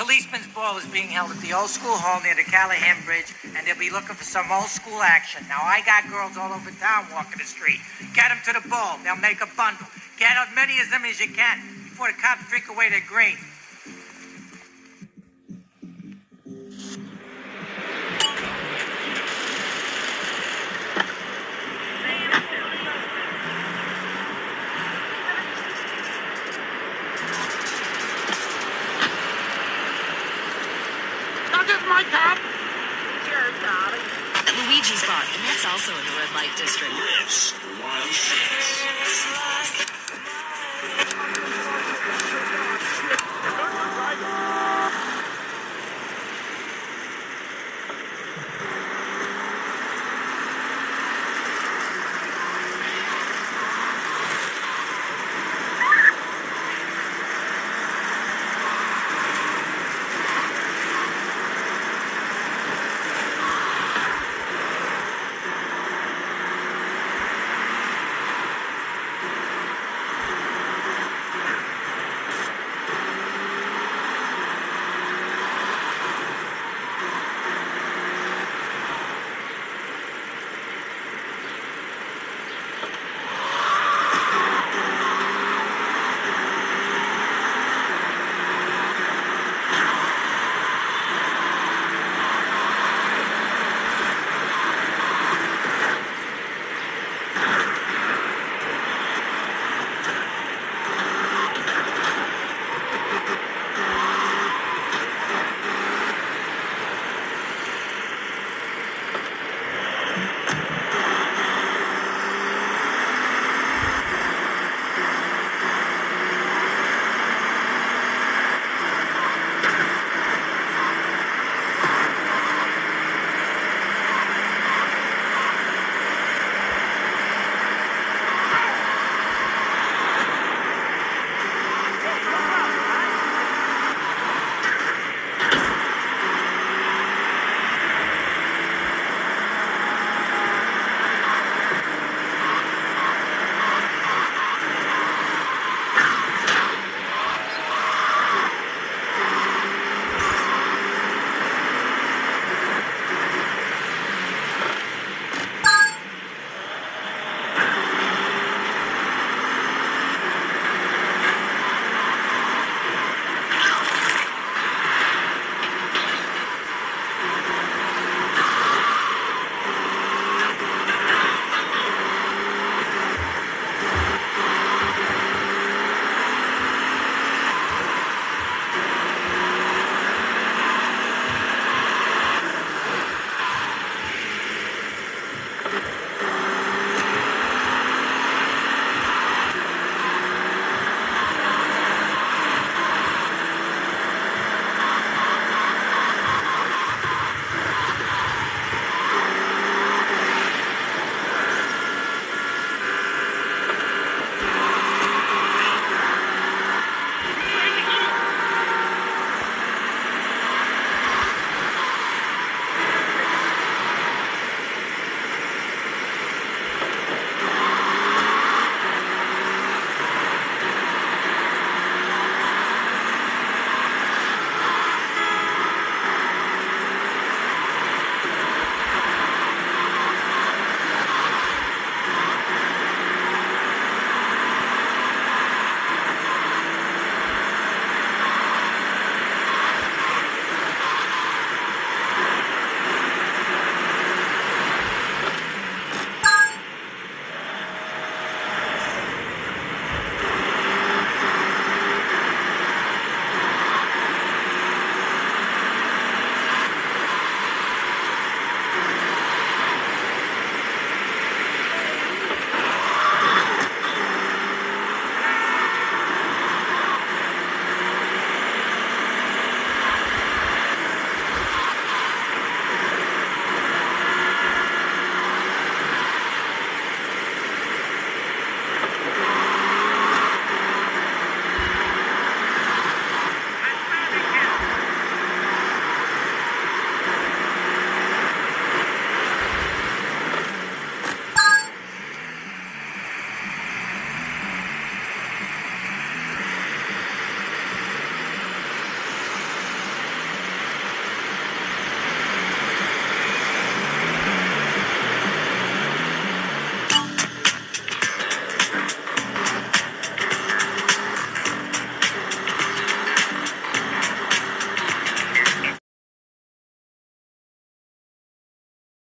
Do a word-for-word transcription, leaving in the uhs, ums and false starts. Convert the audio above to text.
policeman's ball is being held at the old school hall near the Callahan Bridge, and they'll be looking for some old school action. Now, I got girls all over town walking the street. Get them to the ball. They'll make a bundle. Get as many of them as you can before the cops drink away their green. My cop? Sure, darling. Luigi's bar, and that's also in the red light district. This Wild Six.